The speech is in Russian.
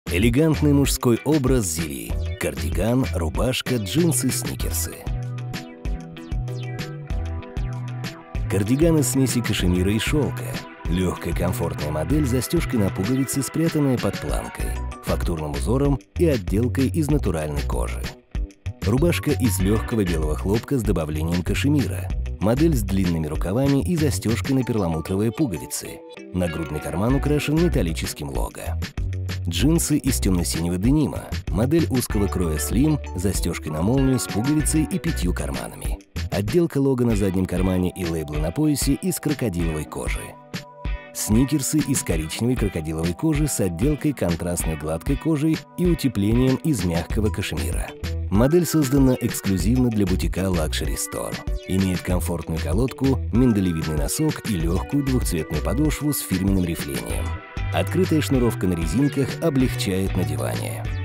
Элегантный мужской образ Зири. Кардиган, рубашка, джинсы, сникерсы. Кардиган из смеси кашемира и шелка. Легкая комфортная модель с застежкой на пуговицы, спрятанная под планкой, фактурным узором и отделкой из натуральной кожи. Рубашка из легкого белого хлопка с добавлением кашемира. Модель с длинными рукавами и застежкой на перламутровые пуговицы. Нагрудный карман украшен металлическим лого. Джинсы из темно-синего денима. Модель узкого кроя Slim с застежкой на молнию с пуговицей и 5 карманами. Отделка лого на заднем кармане и лейблы на поясе из крокодиловой кожи. Сникерсы из коричневой крокодиловой кожи с отделкой контрастной гладкой кожей и утеплением из мягкого кашемира. Модель создана эксклюзивно для бутика Luxury Store. Имеет комфортную колодку, миндалевидный носок и легкую двухцветную подошву с фирменным рифлением. Открытая шнуровка на резинках облегчает надевание.